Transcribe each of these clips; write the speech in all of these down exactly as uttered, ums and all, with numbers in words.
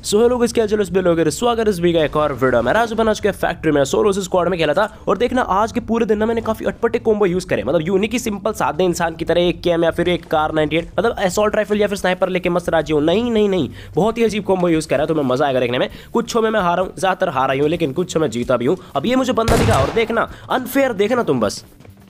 So hello guys, क्या चलो इस बिल वगैरह स्वागत इस भी का एक और वीडियो में। राजू बनाज के फैक्ट्री में सोलो स्क्वाड में खेला था और देखना आज के पूरे दिन ना मैंने काफी अटपटे कॉम्बो यूज करे। मतलब यूनिक ही सिंपल सादे इंसान की तरह एक केम या फिर एक कार नाइंटी एट मतलब असॉल्ट राइफल या फिर स्नाइपर लेके मस्त राजी हूँ। नहीं नहीं नहीं बहुत ही अजीब कॉम्बो यूज करा, तो मैं मजा आएगा देखने में। कुछ में मैं हारा हूँ, ज्यादातर हारा हूँ, लेकिन कुछ में जीता भी हूँ। अब ये मुझे बंदा दिखा और देखना अनफेयर देखना तुम बस।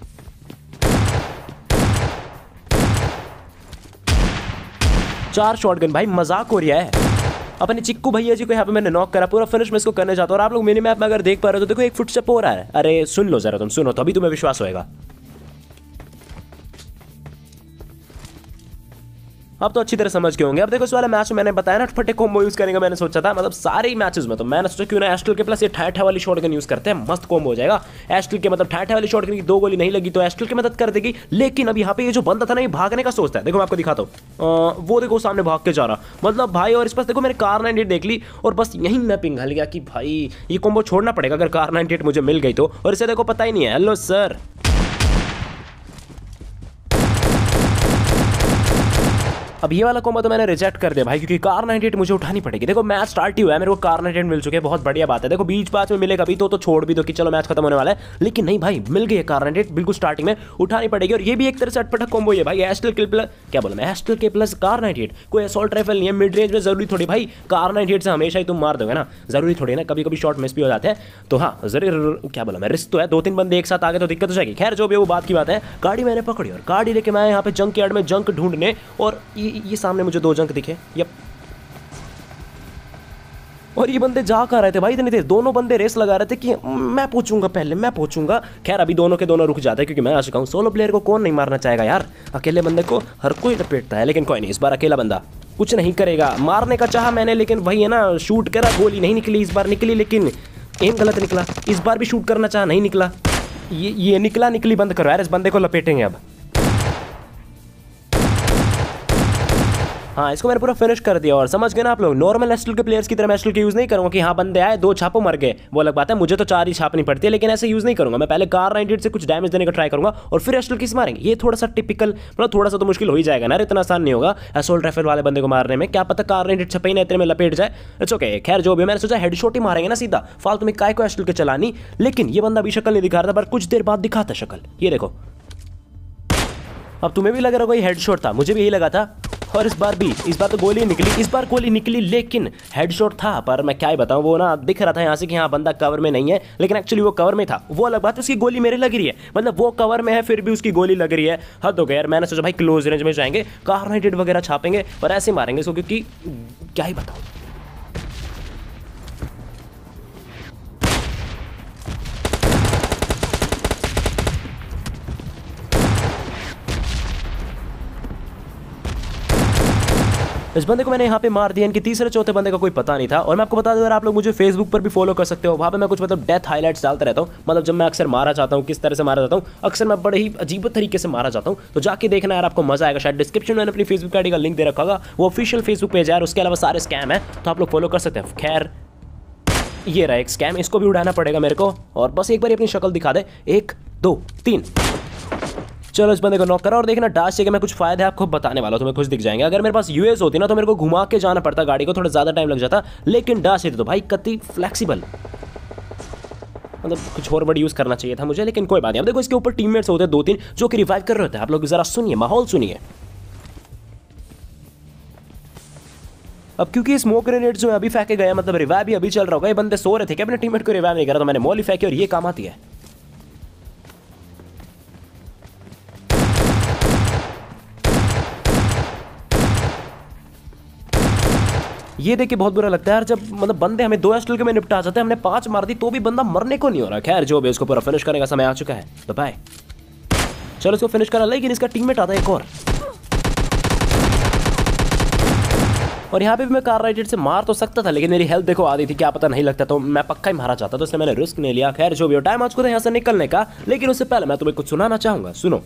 चार शॉटगन भाई, मजाक हो रहा है। अपने चिक्कू भैया जी को यहाँ पे मैंने नॉक करा, पूरा फिनिश में इसको करने जाता हूँ। और आप लोग मिनी मैप में अगर देख पा रहे हो तो देखो एक फुटस्टेप हो रहा है। अरे सुन लो जरा, तुम सुनो तो अभी तुम्हें विश्वास होएगा। अब तो अच्छी तरह समझ के होंगे। अब देखो इस वाले मैच में मैंने बताया ना फटे कॉम्बो यूज करेंगे, मैंने सोचा था मतलब सारे ही मैचेस में। तो मैंने सोचा क्यों ना एस्टल के प्लस ये ठैठा वाली शॉटगन यूज करते हैं, मस्त कॉम्बो हो जाएगा। एस्टल के मतलब ठैठा वाली शॉटगन की दो गोली नहीं लगी तो एस्टल की मदद कर देगी। लेकिन अब यहाँ पे ये जो बंदा था ना, ये भागने का सोचता है। देखो मैं आपको दिखाता हूँ, वो देखो सामने भाग के जा रहा मतलब भाई। और इस पास देखो मैंने कार नाइंटी एट देख ली और बस यहीं मैं पिघल गया कि भाई ये कॉम्बो छोड़ना पड़ेगा अगर कार नाइंटी एट मुझे मिल गई तो। और इसे देखो पता ही नहीं है। हेलो सर, अब ये वाला कॉम्बो तो मैंने रिजेक्ट कर दिया भाई, क्योंकि कार नाइंटी एट मुझे उठानी पड़ेगी। देखो मैच स्टार्ट ही हुआ है, मेरे को कार नाइंटी एट मिल चुके हैं, बहुत बढ़िया बात है। देखो बीच पास में मिलेगा भी तो तो छोड़ भी दो कि चलो मैच खत्म होने वाला है, लेकिन नहीं भाई मिल गई है कार नाइंटी एट बिल्कुल स्टार्टिंग में, उठानी पड़ेगी। और ये भी एक तरह से अटपटा कॉम्बो है भाई। एस्टल के प्लस क्या बोला मैं, एस्टल के प्लस कार नाइंटी एट। कोई असॉल्ट राइफल नहीं है, मिड रेंज में जरूरी थोड़ी भाई कार नाइंटी एट से हमेशा ही तुम मार दोगे ना, जरूरी थोड़ी ना, कभी कभी शॉट मिस भी हो जाते हैं। तो हाँ जरूर क्या बोला मैं, रिस्क तो है। दो तीन बंदे एक साथ आ गए तो दिक्कत हो जाएगी। खैर जो भी वो बात की बात है। गाड़ी मैंने पकड़ी और गाड़ी लेके मैं यहाँ पे जंक यार्ड में जंक ढूंढने, और ये ये सामने मुझे दो जंक दिखे। यप, और ये बंदे जा कर रहे थे भाई इतनी देर, दोनों बंदे रेस लगा रहे थे कि मैं पहुंचूंगा पहले, मैं पहुंचूंगा। खैर अभी दोनों के दोनों रुक जाते हैं क्योंकि मैं आ चुका हूं। सोलो प्लेयर को कौन नहीं मारना चाहेगा यार, अकेले बंदे को हर कोई लपेटता है। लेकिन कोई नहीं, इस बार अकेला बंदा कुछ नहीं करेगा। मारने का चाहा मैंने, लेकिन वही है ना, शूट करा गोली नहीं निकली। इस बार निकली लेकिन एम गलत निकला। इस बार भी शूट करना चाहा, नहीं निकला। ये ये निकला निकली बंद करो यार, इस बंदे को लपेटेंगे अब। हाँ इसको मैंने पूरा फिनिश कर दिया। और समझ गए ना आप लोग, नॉर्मल एस्टल के प्लेयर्स की तरह मैं एस्टल के यूज नहीं करूंगा कि हाँ बंदे आए दो छापो मर गए, वो अलग बात है। मुझे तो चार ही छापनी पड़ती है, लेकिन ऐसे यूज नहीं करूंगा। मैं पहले कार नाइंटी एट से कुछ डैमेज देने का ट्राई करूंगा और फिर एस्टल किस मारेंगे। ये थोड़ा सा टिपिकल मतलब थोड़ा सा तो मुश्किल हो ही जाएगा ना, इतना आसान नहीं होगा असॉल्ट राइफल वाले बंदे को मारने में। क्या पता कार नाइंटी एट छपे ना इतने में लपेट जाए। It's okay. खैर जो भी, मैंने सोचा हेडशॉट ही मारेंगे ना सीधा, फालतू में काय को एस्टल के चलानी। लेकिन ये बंदा अभी शक्ल नहीं दिखा रहा था, पर कुछ देर बाद दिखाता शक्ल। ये देखो, अब तुम्हें भी लग रहा होगा ये हेडशॉट था, मुझे भी यही लगा था। और इस बार भी, इस बार तो गोली निकली, इस बार गोली निकली लेकिन हेडशॉट था। पर मैं क्या ही बताऊं, वो ना दिख रहा था यहाँ से कि हाँ बंदा कवर में नहीं है, लेकिन एक्चुअली वो कवर में था। वो अलग बात है, उसकी गोली मेरे लग रही है, मतलब वो कवर में है फिर भी उसकी गोली लग रही है। हद हो गया यार। मैंने सोचा भाई क्लोज रेंज में जाएंगे, कार नाइंटी एट वगैरह छापेंगे और ऐसे मारेंगे इसको, क्योंकि क्या ही बताऊं। इस बंदे को मैंने यहाँ पे मार दिया, इनके तीसरे चौथे बंदे का कोई पता नहीं था। और मैं आपको बता दूं, अगर आप लोग मुझे फेसबुक पर भी फॉलो कर सकते हो, वहाँ पे मैं कुछ मतलब डेथ हाइलाइट्स डालता रहता हूँ। मतलब जब मैं अक्सर मारा जाता हूँ, किस तरह से मारा जाता हूँ, अक्सर मैं बड़े ही अजीब तरीके से मारा जाता हूँ। तो जाके देखना यार, आपको मजा आएगा। शायद डिस्क्रिप्शन में अपनी फेसबुक आईडी का लिंक दे रखा होगा, वो ऑफिशियल फेसबुक पेज है यार। उसके अलावा सारे स्कैम है तो आप लोग फॉलो कर सकते हैं। खैर ये रहा एक स्कैम, इसको भी उड़ाना पड़ेगा मेरे को। और बस एक बार अपनी शक्ल दिखा दे, एक दो तीन। चलो इस बंदे को नॉक करा। और देखना डाश से मैं कुछ फायदे आपको बताने वाला हूं, तुम्हें खुश दिख जाएंगे। अगर मेरे पास यूएस होती ना तो मेरे को घुमा के जाना पड़ता गाड़ी को, थोड़ा ज़्यादा टाइम लग जाता। लेकिन डाश है तो भाई कति फ्लेक्सिबल, मतलब कुछ और बड़ी यूज़ करना चाहिए था मुझे, लेकिन कोई बात नहीं। अब देखो इसके ऊपर टीममेट्स होते हैं दो तीन जो कि रिवाइव कर रहे होते हैं। आप लोग ज़रा सुनिए, माहौल सुनिए। अब क्योंकि स्मोक ग्रेनेड जो अभी फेंके गए, मतलब रिवाइव भी अभी चल रहा होगा, ये बंदे सो रहे थे कि अपने टीममेट को रिवाइव नहीं करा, तो मैंने मॉली फेंकी और ये काम आती है। ये देख के बहुत बुरा लगता है यार, जब मतलब बंदे हमें दो एस्टल के में निपटा जाते हैं, हमने पांच मार दी तो भी बंदा मरने को नहीं हो रहा। खैर जो भी, उसको पूरा फिनिश करने का समय आ चुका है, तो बाय। चलो इसको फिनिश करा, लेकिन इसका टीममेट आता है एक और। और यहाँ पे भी मैं कार नाइंटी एट से मार तो सकता था, लेकिन मेरी हेल्थ देखो आधी थी, क्या पता नहीं लगता तो मैं पक्का ही मारा चाहता, तो इसलिए मैंने रिस्क नहीं लिया। खैर जो भी हो, टाइम आज को था यहाँ से निकलने का। लेकिन उससे पहले मैं तुम्हें कुछ सुनाना चाहूंगा, सुनो।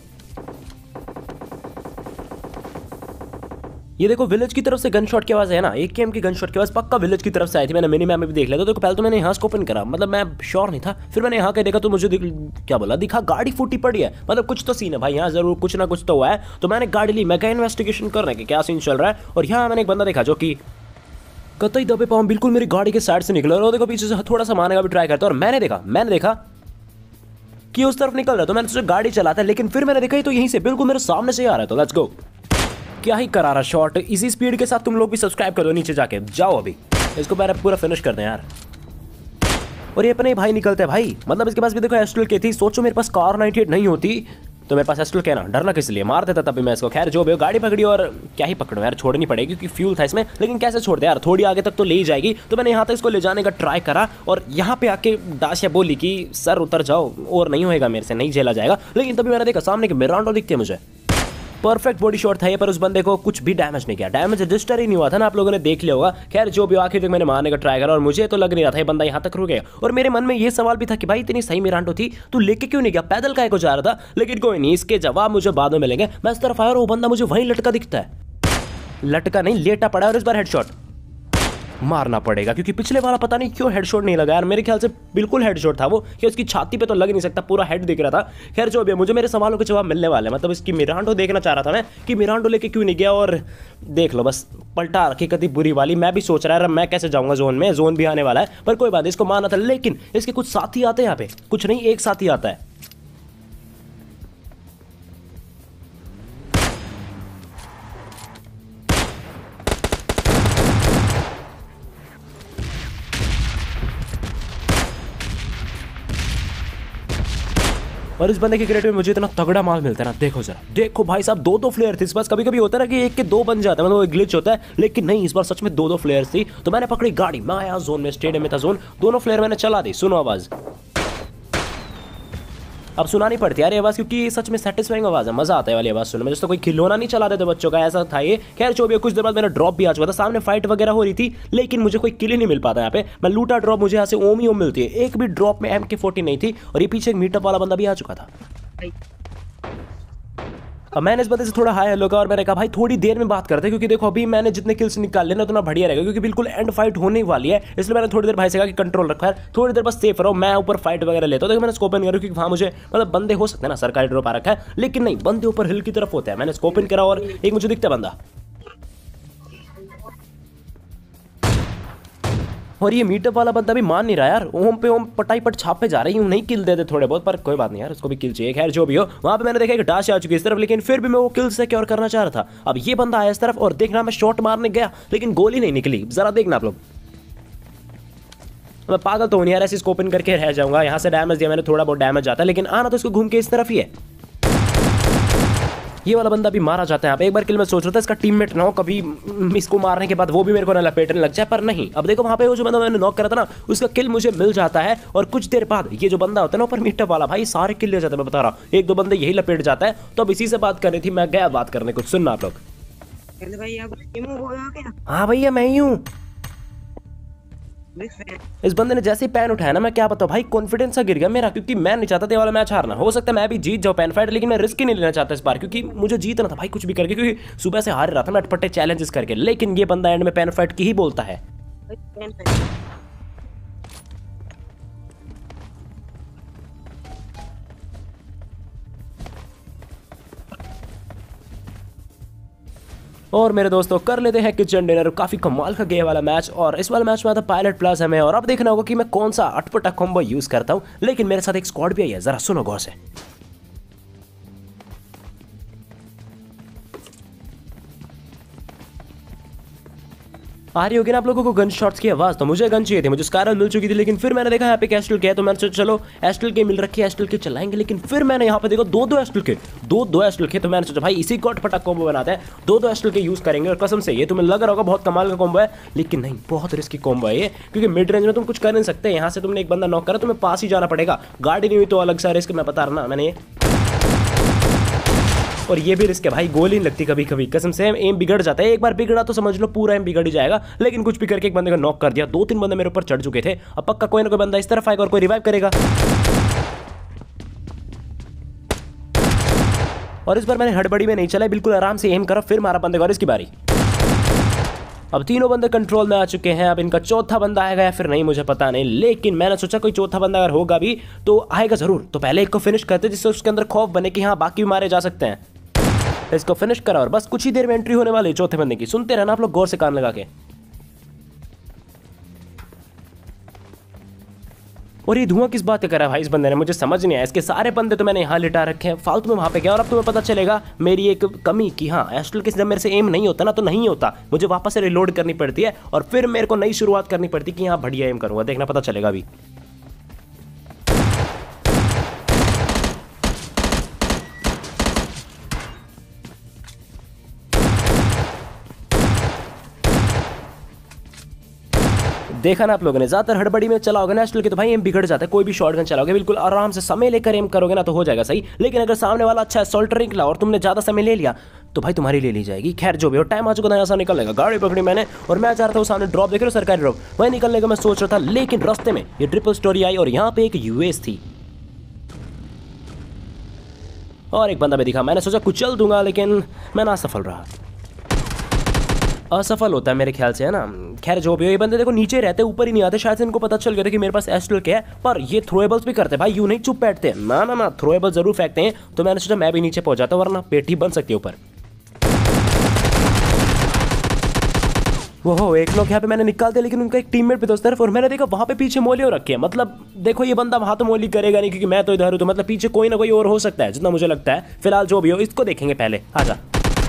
ये देखो विलेज की तरफ से गन शॉट की आवाज है ना, एक केम की गन शॉट की आवाज पक्का विलेज की तरफ से आई थी। मैंने मिनी मैप में भी देख लिया था। देखो पहले तो मैंने यहाँ से ओपन करा, मतलब मैं श्योर नहीं था, फिर मैंने यहाँ के देखा तो मुझे क्या बोला दिखा, गाड़ी फूटी पड़ी है। मतलब कुछ तो सीन है भाई, यहाँ जरूर कुछ ना कुछ तो हुआ है। तो मैंने गाड़ी ली, मैं क्या इन्वेस्टिगेशन करने के क्या सीन चल रहा है। और यहाँ मैंने एक बंदा देखा जो कि कतई दबे पाऊँ, बिल्कुल मेरी गाड़ी के साइड से निकला और देखो पीछे से थोड़ा सा मारने का भी ट्राई करता है। और मैंने देखा मैंने देखा कि उस तरफ निकल रहा है, तो मैंने सोचा गाड़ी चलाता है, लेकिन फिर मैंने देखा ही तो यहीं से बिल्कुल मेरे सामने से आ रहा है। तो लेट्स गो, क्या ही करारा शॉट। इसी स्पीड के साथ तुम लोग भी सब्सक्राइब कर दो, नीचे जाके जाओ अभी इसको पहले पूरा फिनिश कर दें यार। और ये अपने भाई निकलते हैं भाई, मतलब इसके पास भी देखो एस्ट्रल के थी। सोचो मेरे पास कार नाइंटी एट नहीं होती तो मेरे पास एस्ट्रल के ना, डरना किस लिए, मार देता तभी मैं इसको। खैर जो भी हो, गाड़ी पकड़ी और क्या ही पकड़ो यार, छोड़नी पड़ेगी क्योंकि फ्यूल था इसमें। लेकिन कैसे छोड़ दे यार, थोड़ी आगे तक तो ले ही जाएगी। तो मैंने यहाँ तक इसको ले जाने का ट्राई करा और यहाँ पे आके दाशिया बोली कि सर उतर जाओ और नहीं होएगा मेरे से, नहीं झेला जाएगा। लेकिन तभी मैंने देखा सामने के मिरांडो दिखते हैं मुझे। परफेक्ट बॉडी शॉट था ये, पर उस बंदे को कुछ भी डैमेज नहीं किया, डैमेज रजिस्टर ही नहीं हुआ था ना, आप लोगों ने देख लिया होगा। खैर जो भी, आखिर तक मैंने मारने का ट्राई करा और मुझे तो लग नहीं रहा था ये बंदा यहाँ तक रुक गया। और मेरे मन में ये सवाल भी था कि भाई इतनी सही मिरांडो थी, तू लेके क्यों नहीं गया, पैदल काहे को जा रहा था। लेकिन कोई नहीं, इसके जवाब मुझे बाद में मिलेंगे। मैं इस तरफ आया और वो बंदा मुझे वहीं लटका दिखता है, लटका नहीं लेटा पड़ा, और इस बार हेडशॉट मारना पड़ेगा क्योंकि पिछले वाला पता नहीं क्यों हेडशॉट नहीं लगा यार। मेरे ख्याल से बिल्कुल हेडशॉट था वो, कि उसकी छाती पे तो लग नहीं सकता, पूरा हेड दिख रहा था। खैर जो भी है, मुझे मेरे सवालों के जवाब मिलने वाले, मतलब इसकी मिरांडो देखना चाह रहा था मैं कि मिरांडो लेके क्यों नहीं गया। और देख लो बस पलटा रखी कति बुरी वाली। मैं भी सोच रहा है मैं कैसे जाऊंगा जोन में, जोन भी आने वाला है, पर कोई बात नहीं, इसको मारना था। लेकिन इसके कुछ साथी आते हैं यहाँ पे, कुछ नहीं एक साथी आता है। और इस बंदे के क्रेट में मुझे इतना तगड़ा माल मिलता है ना, देखो जरा, देखो भाई साहब, दो दो फ्लेयर थे इस पास। कभी कभी होता है ना कि एक के दो बन जाते हैं, मतलब वो ग्लिच होता है, लेकिन नहीं, इस बार सच में दो दो फ्लेयर्स थी। तो मैंने पकड़ी गाड़ी, मैं आया जोन में, स्टेडियम में था जोन, दोनों फ्लेयर मैंने चला दी। सुनो आवाज, अब सुनानी पड़ती है यार ये आवाज़, क्योंकि सच में सेटिस्फाइंग आवाज़ है, मजा आता है वाली आवाज़ सुनने में, जैसे कोई खिलौना नहीं चला देते बच्चों का, ऐसा था ये। खैर जो भी, कुछ देर बाद मेरा ड्रॉप भी आ चुका था, सामने फाइट वगैरह हो रही थी, लेकिन मुझे कोई किल ही नहीं मिल पाता यहाँ पे। मैं लूटा ड्रॉप, मुझे यहाँ से ओम ही ओम मिलती है, एक भी ड्रॉप में एम के फोर्टी नहीं थी। और ये पीछे एक मीटअप वाला बंदा भी आ चुका था। अब मैंने इस बंदे से थोड़ा हाई हेलो का और मैंने कहा भाई थोड़ी देर में बात करते हैं, क्योंकि देखो अभी मैंने जितने किल्स निकाल लेना उतना बढ़िया रहेगा, क्योंकि बिल्कुल एंड फाइट होने वाली है। इसलिए मैंने थोड़ी देर भाई से कहा कि कंट्रोल रखा है, थोड़ी देर बस सेफ रहो, मैं ऊपर फाइट वगैरह लेता हूँ। देखो मैंने स्कोप इन करा, क्योंकि वहाँ मुझे मतलब बंदे हो सकते हैं ना, सरकारी ड्रॉप आ रखा है, लेकिन नहीं, बंदे ऊपर हिल की तरफ होते हैं। मैंने स्कोप इन करा और एक मुझे दिखता है बंदा, और ये मीटअप वाला बंदा भी मान नहीं रहा यार, ओम पे ओम पटाई पट छापे जा रही हूँ, नहीं किल देते थोड़े बहुत, पर कोई बात नहीं यार, उसको भी किल चाहिए। खैर जो भी हो, वहाँ पे मैंने देखा कि डाश आ चुकी है इस तरफ, लेकिन फिर भी मैं वो किल सिक्योर करना चाह रहा था। अब ये बंदा आया इस तरफ और देखना, मैं शॉट मारने गया लेकिन गोली नहीं निकली, जरा देखना आप लोग। मैं पागल तो नहीं यार, ऐसे स्कोप इन करके रह जाऊंगा। यहाँ से डैमेज दिया मैंने, थोड़ा बहुत डैमेज जाता है, लेकिन आना तो इसको घूम के इस तरफ ही है। ये वाला बंदा भी मारा जाता है यहाँ पे। एक बार किल मैं सोच रहा था इसका टीममेट ना हो, कभी इसको मारने के बाद वो भी मेरे को ना लपेटने लग जाए, पर नहीं। अब देखो वहाँ पे वो जो बंदा मैंने नॉक करा था ना, उसका किल मुझे मिल जाता है। और कुछ देर बाद ये जो बंदा होता है ना ऊपर मीटअप वाला, भाई सारे किल ले जाते हैं, मैं बता रहा हूँ, एक दो बंदे यही लपेट जाता है। तो अब इसी से बात करनी थी, मैं गया बात करने, कुछ सुनना आप लोग। हाँ भैया मैं ही हूँ। इस बंदे ने जैसे ही पैन उठाया ना, मैं क्या बताऊं भाई, कॉन्फिडेंस सा गिर गया मेरा, क्योंकि मैं नहीं चाहता था वाला मैच हारना। हो सकता है मैं भी जीत जाऊं पैन फाइट, लेकिन मैं रिस्क ही नहीं लेना चाहता इस बार, क्योंकि मुझे जीतना था भाई कुछ भी करके, क्योंकि सुबह से हार रहा था मैं अटपटे चैलेंजेस करके। लेकिन ये बंदा एंड में पैन फाइट की ही बोलता है। और मेरे दोस्तों कर लेते हैं किचन डिनर। काफी कमाल का गया वाला मैच, और इस वाले मैच में आता पायलट प्लस हमें। और अब देखना होगा कि मैं कौन सा अटपटा कॉम्बो यूज करता हूं, लेकिन मेरे साथ एक स्क्वाड भी आई है, जरा सुनो गौर से। आ रही होगी ना आप लोगों को गन शॉट्स की आवाज, तो मुझे गन चाहिए थी, मुझे स्कारल मिल चुकी थी, लेकिन फिर मैंने देखा यहाँ पे एस्टल के है, तो मैंने सोचा चलो एस्टल के मिल रखी है, एस्टल के चलाएंगे। लेकिन फिर मैंने यहाँ पे देखो दो दो एस्टल के, दो दो एस्टल के, तो मैंने सोचा भाई इसी को अटपटा कॉम्बो बनाते हैं, दो दो एस्टल के यूज करेंगे। और कसम से ये तुम्हें लग रहा होगा बहुत कमाल का कॉम्बो है, लेकिन नहीं, बहुत रिस्की कॉम्बो है ये, क्योंकि मिड रेंज में तुम कुछ कर नहीं सकते। यहाँ से तुमने एक बंदा नॉक करा, तुम्हें पास ही जाना पड़ेगा, गाड़ी नहीं हुई तो अलग सा रिस्क, मैं बता रहा ना मैंने ये। और ये भी रिस्क है भाई, गोली नहीं लगती कभी कभी, कसम से एम बिगड़ जाता है। एक बार बिगड़ा तो समझ लो पूरा एम बिगड़ ही जाएगा। लेकिन कुछ भी करके एक बंदे को नॉक कर दिया, दो तीन बंदे मेरे ऊपर चढ़ चुके थे। अब पक्का कोई ना कोई बंदा इस तरफ आएगा और कोई रिवाइव करेगा। और इस बार मैंने हड़बड़ी में नहीं चला, बिल्कुल आराम से एम करा, फिर मारा बंदे को, और इसकी बारी। अब तीनों बंदे कंट्रोल में आ चुके हैं। अब इनका चौथा बंदा आएगा या फिर नहीं मुझे पता नहीं, लेकिन मैंने सोचा कोई चौथा बंदा अगर होगा भी तो आएगा जरूर। तो पहले एक को फिनिश करते जिससे उसके अंदर खौफ बने कि हाँ बाकी भी मारे जा सकते हैं। इसको फिनिश करा और बस कुछ ही देर में एंट्री होने वाली है चौथे बंदे की। सुनते रहना आप लोग गौर से कान लगा के। और ये धुआं किस बात का करा भाई इस बंदे ने, मुझे समझ नहीं आया। इसके सारे बंदे तो मैंने यहाँ लिटा रखे हैं, फालतू में वहाँ पे गया। और अब तुम्हें पता चलेगा मेरी एक कमी कि हाँ एस्ट्रल किस जब मेरे से एम नहीं होता ना तो नहीं होता, मुझे वापस से रिलोड करनी पड़ती है और फिर मेरे को नई शुरुआत करनी पड़ती है कि हाँ बढ़िया एम करूँगा। देखना पता चलेगा अभी। देखा ना आप लोगों ने, ज्यादातर हड़बड़ी में चलाओगे ना एस्ट्रल के तो भाई एम बिगड़ जाता है। कोई भी शॉटगन चलाओगे बिल्कुल आराम से समय लेकर एम करोगे ना तो हो जाएगा सही। लेकिन अगर सामने वाला अच्छा असॉल्टर निकला और तुमने ज्यादा समय ले लिया तो भाई तुम्हारी ले ली जाएगी। खैर जो भी हो, टाइम आ चुका था ऐसा निकलने का। गाड़ी पकड़ी मैंने और मैं चाह रहा था सामने ड्रॉप देख रहे हो, सरकारी ड्रॉप, वही निकलने का मैं सोच रहा था। लेकिन रास्ते में ये ट्रिपल स्टोरी आई और यहाँ पे एक यूएस थी और एक बंदा भी दिखा। मैंने सोचा कुचल दूंगा लेकिन मैं ना सफल रहा। असफल होता है मेरे ख्याल से, है ना। खैर जो भी हो, ये बंदे देखो नीचे रहते ऊपर ही नहीं आते। शायद से इनको पता चल गया था कि मेरे पास एस्ट्रल क्या है। पर ये थ्रोएबल्स भी करते हैं भाई, यूं नहीं चुप बैठते हैं। ना ना ना थ्रोएबल जरूर फेंकते हैं। तो मैंने सोचा मैं भी नीचे पहुंच जाता हूं वरना पेटी बन सकती है ऊपर। वो हो एक लोग यहाँ पे मैंने निकाल दिया लेकिन उनका एक टीममेट भी दोस्त तरफ। और मैंने देखा वहां पे पीछे मोलियो रखे हैं। मतलब देखो ये बंदा वहां तो मोली करेगा नहीं क्योंकि मैं तो इधर हूं, तो मतलब पीछे कोई ना कोई और हो सकता है जितना मुझे लगता है। फिलहाल जो भी हो इसको देखेंगे पहले। आजा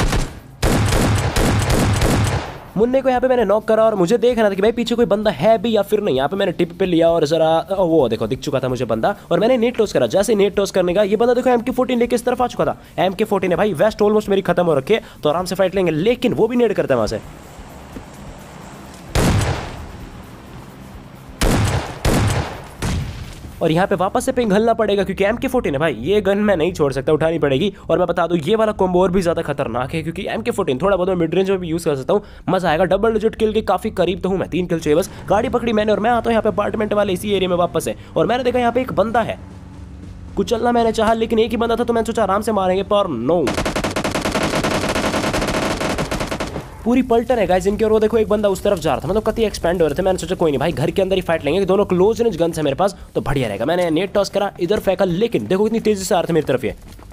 मुन्ने को यहाँ पे मैंने नॉक करा और मुझे देखना था कि भाई पीछे कोई बंदा है भी या फिर नहीं। यहाँ पे मैंने टिप पे लिया और जरा वो देखो दिख चुका था मुझे बंदा और मैंने नेट टॉस करा। जैसे नेट टॉस करने का ये बंदा देखो एम के फोर्टीन लेके इस तरफ आ चुका था। एम के फोर्टीन है भाई, वेस्ट ऑलमोस्ट मेरी खत्म हो रखी है तो आराम से फाइट लेंगे। लेकिन वो भी नेट करता है वहां से। और यहाँ पे वापस से पिघलना पड़ेगा क्योंकि एम के फोर्टीन है भाई, ये गन मैं नहीं छोड़ सकता, उठानी पड़ेगी। और मैं बता दूं ये वाला कॉम्बो और भी ज्यादा खतरनाक है क्योंकि एम के फोर्टीन थोड़ा बहुत मिड रेंज में भी यूज कर सकता हूँ, मजा आएगा। डबल डिजिट किल के काफी करीब तो हूँ मैं, तीन किल चाहिए बस। गाड़ी पकड़ी मैंने और मैं आता हूँ यहाँ पे अपार्टमेंट वाले इसी एरिया में वापस है। और मैंने देखा यहाँ पे एक बंदा है, कुचलना मैंने चाहा लेकिन एक ही बंदा था तो मैंने सोचा आराम से मारेंगे, पर नो पूरी पलटन है गाइस इनके। और वो देखो एक बंदा उस तरफ जा रहा था, मतलब कति एक्सपेंड हो रहे थे। मैंने सोचा कोई नहीं भाई घर के अंदर ही फाइट लेंगे, दोनों क्लोज रेंज गन्स है मेरे पास तो बढ़िया रहेगा। मैंने नेट टॉस करा, इधर फेंका लेकिन देखो इतनी तेजी से आ रहे थे मेरी तरफ ये।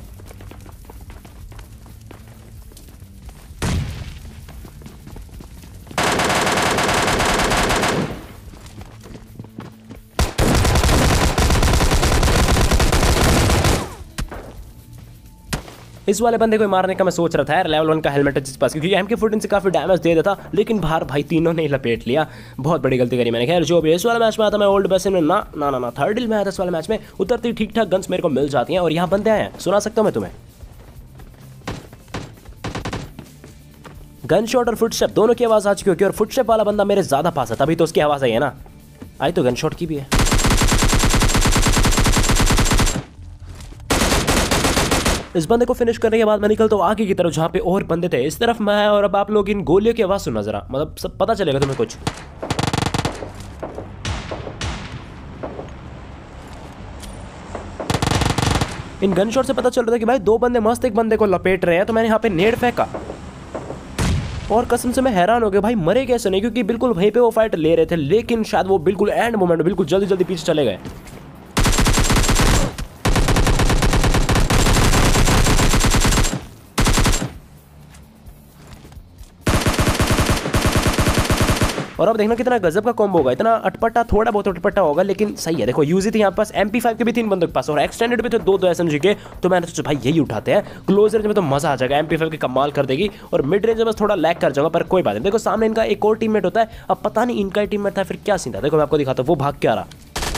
इस वाले बंदे को मारने का मैं सोच रहा था यार, लेवल वन का हेलमेट है जिस पास, क्योंकि एम के फोर्टीन से काफी डैमेज दे देता। लेकिन बाहर भाई तीनों ने लपेट लिया, बहुत बड़ी गलती करी मैंने। खैर जो भी इस वाले मैच में आता मैं ओल्ड बेसिन में ना ना ना ना थर्ड हिल में आया था। इस वाले मैच में उतरती ठीक ठाक गन्स मेरे को मिल जाती हैं और यहाँ बंदे आए हैं, सुना सकता हूँ मैं तुम्हें। गन शॉट और फुटस्टेप दोनों की आवाज आ चुकी होगी और फुटस्टेप वाला बंदा मेरे ज्यादा पास है तभी तो उसकी आवाज आई है ना। आई तो गन शॉट की भी है। इस बंदे को फिनिश करने के बाद मैं निकलता हूँ आगे की तरफ जहाँ पे और बंदे थे। इस तरफ मैं और अब आप लोग इन गोलियों की आवाज़ सुनना जरा, मतलब सब पता चलेगा तुम्हें कुछ। इन गन शॉट से पता चल रहा था कि भाई दो बंदे मस्त एक बंदे को लपेट रहे हैं। तो मैंने यहाँ पे नेड फेंका और कसम से मैं हैरान हो गया भाई मरे कैसे नहीं, क्योंकि बिल्कुल वहीं पे वो फाइट ले रहे थे लेकिन शायद वो बिल्कुल एंड मोमेंट बिल्कुल जल्दी जल्दी पीछे चले गए। और अब देखना कितना गजब का कॉम्बो होगा। इतना अटपटा थोड़ा बहुत अटपटा होगा लेकिन सही है। देखो यूजी थी यहाँ पास, एम पी फाइव के भी तीन बंदों के पास और एक्सटेंडेड भी थे दो दो एसएमजी के। तो मैंने सोचा भाई यही उठाते हैं, क्लोज रेंज में तो मजा आ जाएगा, एम पी फाइव की कमाल कर देगी। और मिड रेंज में बस थोड़ा लैग कर जाऊंगा पर कोई बात नहीं। देखो सामने इनका एक और टीममेट होता है, अब पता नहीं इनका ही टीममेट था फिर क्या सीन था। देखो मैं आपको दिखाता हूँ, वो भाग के आ रहा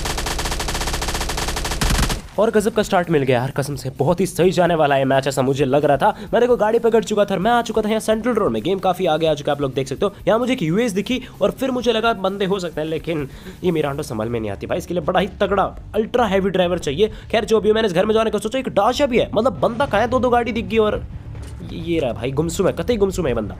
और गजब का स्टार्ट मिल गया यार, कसम से बहुत ही सही जाने वाला है मैच ऐसा मुझे लग रहा था। मैं देखो गाड़ी पकड़ चुका था, मैं आ चुका था यहाँ सेंट्रल रोड में। गेम काफी आगे आ चुका है, आप लोग देख सकते हो। यहाँ मुझे एक यूएस दिखी और फिर मुझे लगा बंदे हो सकते हैं लेकिन ये मेरा आंटो संभल में नहीं आती भाई, इसके लिए बड़ा ही तगड़ा अल्ट्रा हैवी ड्राइवर चाहिए। खैर जो भी, मैंने इस घर में जाने का सोचा, एक डाशा भी है, मतलब बंदा कहाँ है, दो दो गाड़ी दिख गई और ये रहा भाई गुमसुम है, कतई गुमसुम है बंदा।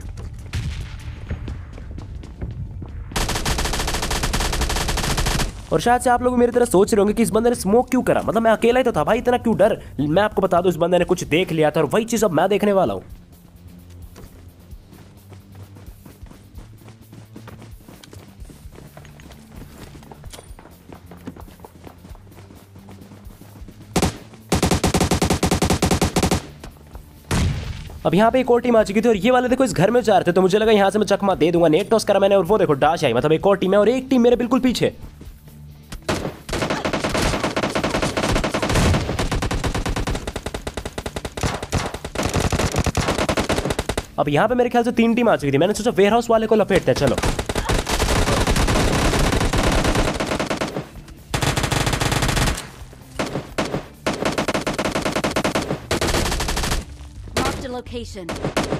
और शायद से आप लोग मेरी तरह सोच रहे होंगे कि इस बंदे ने स्मोक क्यों करा, मतलब मैं अकेला ही तो था भाई, इतना क्यों डर। मैं आपको बता दूं इस बंदे ने कुछ देख लिया था और वही चीज अब मैं देखने वाला हूं। अब यहाँ पे एक और टीम आ चुकी थी और ये वाले देखो इस घर में जा रहे थे तो मुझे लगा यहाँ से मैं चकमा दे दूंगा। नेट टॉस करा मैंने और वो देखो डाश आई, मतलब एक और टीम है और एक टीम मेरे बिल्कुल पीछे। अब यहाँ पे मेरे ख्याल से तीन टीम आ चुकी थी, मैंने सोचा वेयर हाउस वाले को लपेटते हैं। चलो location.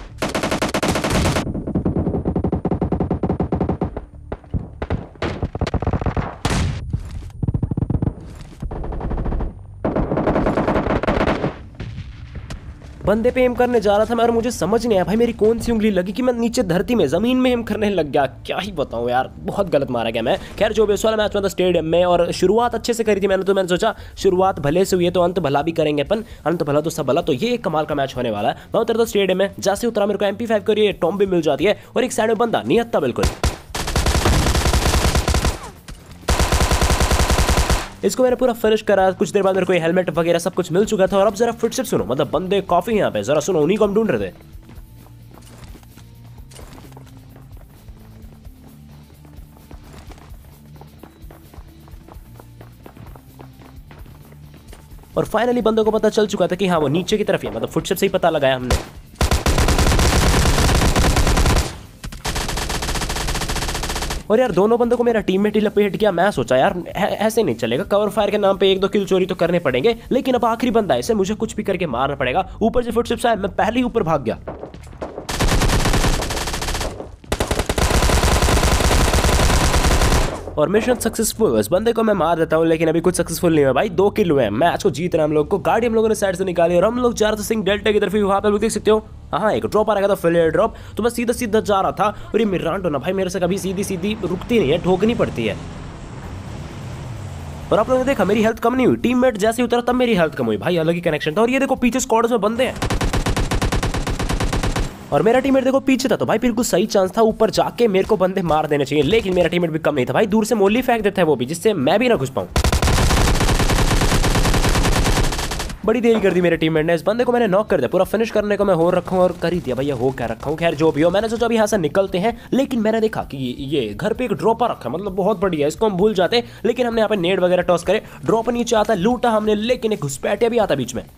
बंदे पे एम करने जा रहा था मैं और मुझे समझ नहीं आया भाई मेरी कौन सी उंगली लगी कि मैं नीचे धरती में जमीन में एम करने लग गया। क्या ही बताऊं यार, बहुत गलत मारा गया मैं। खैर जो भी इस वाला मैच में था स्टेडियम में, और शुरुआत अच्छे से करी थी मैंने, तो मैंने सोचा शुरुआत भले से हुई है तो अंत भला भी करेंगे अपन, अंत भला तो सब भला। तो ये एक कमाल का मैच होने वाला है। मैं उतरता स्टेडियम में, जैसे उतरा मेरे को एम पी फाइव करिए टॉम भी मिल जाती है और एक साइड में बंदा निहत्ता बिल्कुल। इसको मैंने पूरा फिनिश करा। कुछ देर बाद मेरे को ये हेलमेट वगैरह सब कुछ मिल चुका था। और अब जरा फुटस्टेप सुनो, मतलब बंदे काफी यहाँ पे, जरा सुनो, उन्हीं को हम ढूंढ रहे थे। और फाइनली बंदों को पता चल चुका था कि हाँ वो नीचे की तरफ ही, मतलब फुटस्टेप से ही पता लगाया हमने। और यार दोनों बंदों को मेरा टीममेट ही लपेट गया। मैं सोचा यार ऐसे नहीं चलेगा, कवर फायर के नाम पे एक दो किल चोरी तो करने पड़ेंगे, लेकिन अब आखिरी बंदा है, इसे मुझे कुछ भी करके मारना पड़ेगा। ऊपर से फुटस्टेप्स आए, मैं पहले ही ऊपर भाग गया। और मिशन सक्सेसफुल। इस बंदे को मैं मार देता हूँ, लेकिन अभी कुछ सक्सेसफुल नहीं है भाई। दो किल हुए हैं, मैच को जीत रहे हैं हम लोग को। गाड़ी हम लोगों ने साइड से निकाली और हम लोग जा रहे थे सिंह डेल्टा की तरफ। वहां पे देख सकते हो, हाँ एक ड्रॉप आ रहा था, फेलियर ड्रॉप। तो मैं सीधा सीधा जा रहा था और ये मिरांडो ना भाई मेरे से कभी सीधी सीधी रुकती नहीं है, ठोकनी पड़ती है। और आप लोगों ने देखा मेरी हेल्थ कम नहीं हुई, टीममेट जैसे उतरा तब मेरी हेल्थ कम हुई भाई, अलग ही कनेक्शन था। और ये देखो पीछे स्क्वाड्स में बंदे हैं और मेरा टीममेट देखो पीछे था, तो भाई बिल्कुल सही चांस था ऊपर जाके मेरे को बंदे मार देने चाहिए, लेकिन मेरा टीममेट भी कम नहीं था भाई। दूर से मोली फेंक देता है वो भी, जिससे मैं भी ना घुस पाऊं। बड़ी देरी कर दी मेरे टीममेट ने। इस बंदे को मैंने नॉक कर दिया, पूरा फिनिश करने को मैं हो रखा हूँ और कर ही दिया भैया, हो क्या रखा हूँ। खैर जो भी हो, मैंने सोचा अभी यहाँ से निकलते हैं, लेकिन मैंने देखा कि ये घर पे एक ड्रॉपर रखा, मतलब बहुत बढ़िया है, इसको हम भूल जाते। लेकिन हमने यहाँ पे नेट वगैरह टॉस करे, ड्रॉप नीचे आता, लूटा हमने, लेकिन एक घुसपैठिया भी आता बीच में।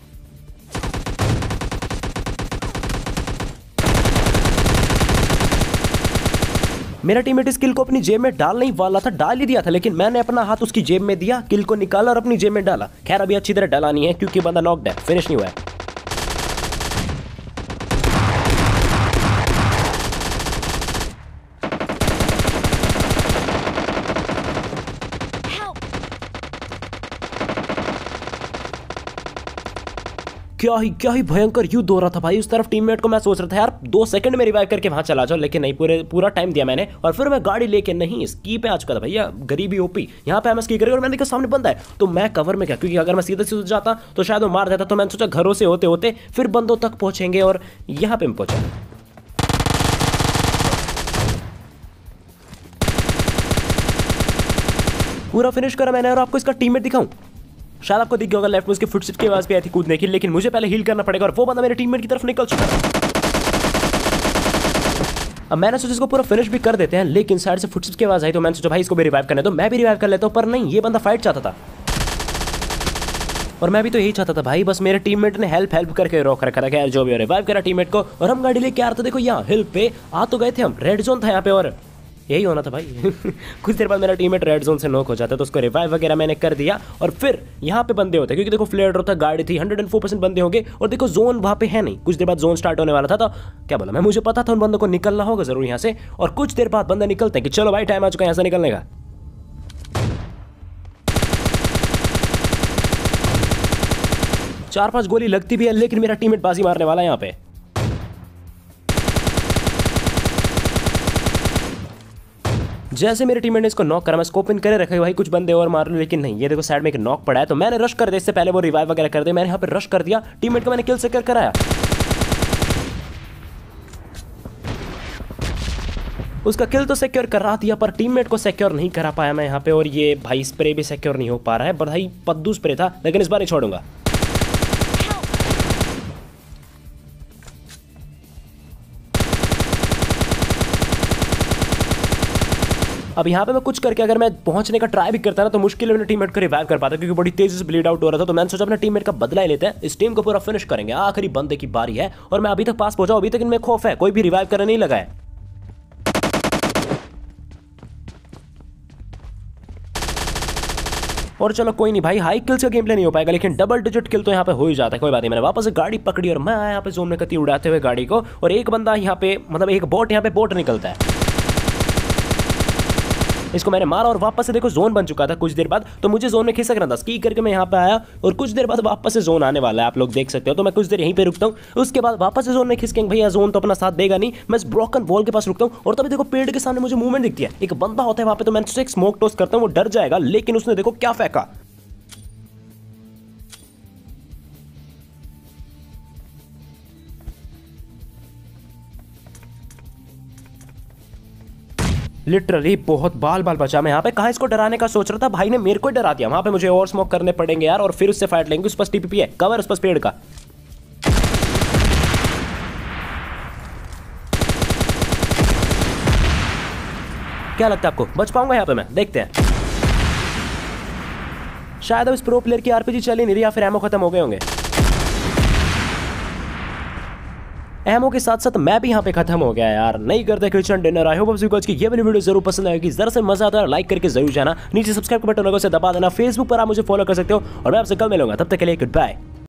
मेरा टीममेट इस किल को अपनी जेब में डाल नहीं वाला था, डाल ही दिया था, लेकिन मैंने अपना हाथ उसकी जेब में दिया, किल को निकाला और अपनी जेब में डाला। खैर अभी अच्छी तरह डाला नहीं है क्योंकि बंदा नॉक्ड है, फिनिश नहीं हुआ है। क्या ही क्या ही भयंकर युद्ध हो रहा था भाई उस तरफ। टीममेट को मैं सोच रहा था यार दो सेकंड में रिवाइव करके वहां चला जाओ, लेकिन नहीं, पूरे पूरा टाइम दिया मैंने। और फिर मैं गाड़ी लेके नहीं स्की पे आ चुका था भैया, गरीबी ओपी। यहाँ पे मैं स्की करी और मैंने देखा सामने बंदा है, तो मैं कवर में क्या, क्योंकि अगर मैं सीधा सीधा जाता तो शायद वो मार देता। तो मैंने सोचा घरों से होते होते फिर बंदों तक पहुंचेंगे, और यहाँ पे मैं पहुंचा। पूरा फिनिश करा मैंने। और आपको इसका टीममेट दिखाऊं, शायद आपको दिख गया होगा लेफ्ट में उसके फुटस्टेप की आवाज भी आई थी कूदने की, लेकिन मुझे पहले हील करना पड़ेगा और वो बंदा मेरे टीममेट की तरफ निकल चुका है। अब मैंने सोचा इसको पूरा फिनिश भी कर देते हैं, लेकिन साइड से फुटस्टेप की आवाज आई तो मैंने सोचा भाई इसको भी रिवाइव करने दो, मैं भी रिवाइव कर लेता हूं। पर नहीं, ये बंदा फाइट चाहता था और मैं भी तो यही चाहता था भाई, बस मेरे टीममेट ने हेल्प हेल्प करके रोक रखा था। खैर जो भी, रिवाइव करा टीममेट को और हम गाड़ी लेके आ रहे थे। देखो यहाँ हिल पे आ तो गए थे हम, रेड जोन था यहाँ पे और यही होना था भाई। कुछ देर बाद मेरा टीममेट रेड जोन से नॉक हो जाता, तो उसको रिवाइव वगैरह मैंने कर दिया। और फिर यहाँ पे बंदे होते, क्योंकि देखो फ्लेयर ड्रॉप था, गाड़ी थी, हंड्रेड एंड फोर परसेंट बंदे होंगे। और देखो जोन वहाँ पे है नहीं, कुछ देर बाद जोन स्टार्ट होने वाला था। तो क्या बोला मैं, मुझे पता था उन बंदों को निकलना होगा जरूर यहाँ से। और कुछ देर बाद बंदे निकलते हैं कि चलो भाई टाइम आ चुका है यहाँ से निकलने का। चार पांच गोली लगती भी है, लेकिन मेरा टीममेट बाजी मारने वाला है यहाँ पे। जैसे मेरे टीममेट ने इसको नॉक करा, मैं स्कोप इन करे रखा भाई कुछ बंदे और मार लूं, लेकिन नहीं, ये देखो साइड में एक नॉक पड़ा है। तो मैंने रश कर दिया, इससे पहले वो रिवाइव वगैरह कर दे, मैंने यहाँ पे रश कर दिया। टीममेट को मैंने किल सिक्योर कराया, उसका किल तो सिक्योर करा दिया, पर टीममेट को सिक्योर नहीं करा पाया मैं यहाँ पे। और ये भाई स्प्रे भी सिक्योर नहीं हो पा रहा है, भाई पद्दू स्प्रे था, लेकिन इस बार नहीं छोड़ूंगा। अब यहाँ पे मैं कुछ करके अगर मैं पहुंचने का ट्राई भी करता ना तो मुश्किल में टीममेट को रिवाइव कर पाता, क्योंकि बड़ी तेजी से ब्लीड आउट हो रहा था। तो मैंने सोचा अपने टीममेट का बदला ही लेते हैं, इस टीम को पूरा फिनिश करेंगे। आखिरी बंदे की बारी है और मैं अभी तक पास पहुंचा, अभी तक इनमें खौफ है, कोई भी रिवाइव करने नहीं लगा है। और चलो कोई नहीं भाई, हाई किल्स का गेम प्ले नहीं हो पाएगा, लेकिन डबल डिजिट किल तो यहाँ पे हो ही जाता है। कोई बात नहीं, मैंने वापस से गाड़ी पकड़ी और मैं आया यहाँ पे जोन में कती उड़ाते हुए गाड़ी को, और एक बंदा यहाँ पे मतलब एक बोट यहाँ पे बोट निकलता है, इसको मैंने मारा और वापस से देखो जोन बन चुका था कुछ देर बाद। तो मुझे जोन में खिसक रहा था, स्की करके मैं यहाँ पे आया और कुछ देर बाद वापस से जोन आने वाला है, आप लोग देख सकते हो। तो मैं कुछ देर यहीं पे रुकता हूँ, उसके बाद वापस से जोन में खिसकेंगे। भैया जोन तो अपना साथ देगा नहीं, मैं इस ब्रोकन वॉल के पास रुकता हूँ और तभी देखो पेड़ के सामने मुझे मूवमेंट दिखती है, एक बंदा होता है वहां पे। तो मैंने एक स्मोक टोस करता हूँ, वो डर जाएगा, लेकिन उसने देखो क्या फेंका। लिटरली बहुत बाल बाल बचा। मैं यहाँ पे कहाँ इसको डराने का सोच रहा था, भाई ने मेरे को डरा दिया। वहां पे मुझे और स्मोक करने पड़ेंगे यार, और फिर उससे फाइट लेंगे। उस पास टीपीपी है, कवर उस पास पेड़ का। क्या लगता है आपको, बच पाऊंगा यहाँ पे मैं? देखते हैं। शायद अब इस प्रो प्लेयर की आरपीजी चल ही नहीं रही, या फिर एमओ खत्म हो गए होंगे। एमओ के साथ साथ मैं भी यहाँ पे खत्म हो गया यार। नहीं करते किचन डिनर। आई होप आपको आज की ये वाली वीडियो जरूर पसंद आएगी। जरा से मजा आता है, लाइक करके जरूर जाना। नीचे सब्सक्राइब का बटन लगा, उसे दबा देना। फेसबुक पर आप मुझे फॉलो कर सकते हो और मैं आपसे कल मिलूंगा, तब तक के लिए गुड बाय।